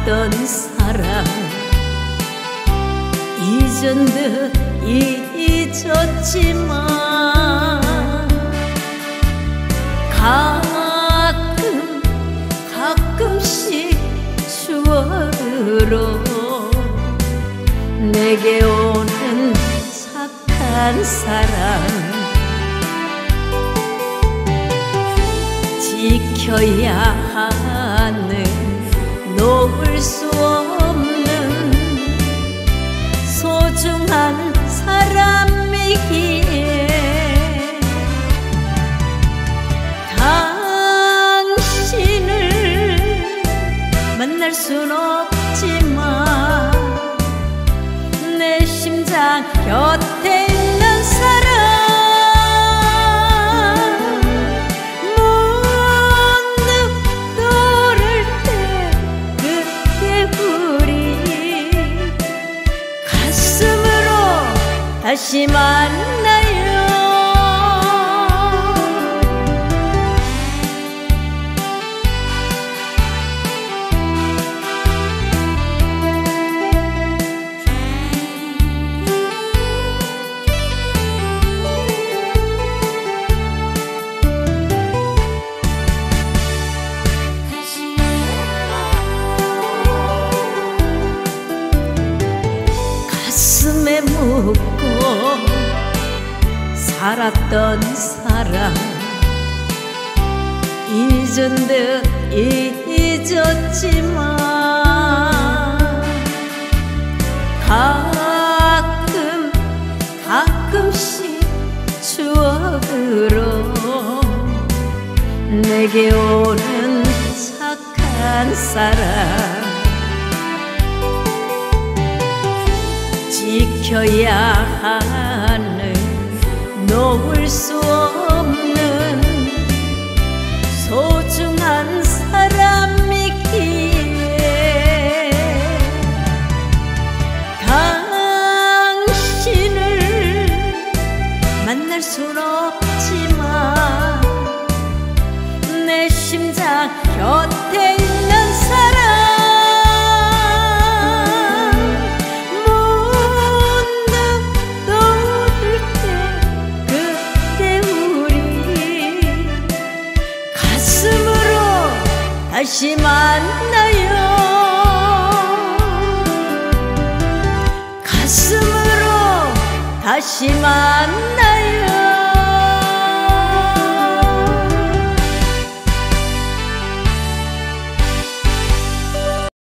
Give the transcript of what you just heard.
살았던 사랑 잊은 듯 잊었지만 가끔씩 추억으로 내게 오는 착한 사랑 지켜야 하는 놓을 수 없는 소중한 사람이기에 당신을 만날 순 없지만 내 심장 곁에 있는 사람 문득 떠오를 때 그때 우리 가슴으로 다시 만나요. 가슴에 묻고 살았던 사랑 잊은 듯 잊었지만 가끔씩 추억으로 내게 오는 착한 사랑 지켜야 하는 놓을 수 없는 소중한 사람이기에 당신을 만날 순 없지만 내 심장 곁에 있는 사람 다시 만나요. 가슴으로 다시 만나요.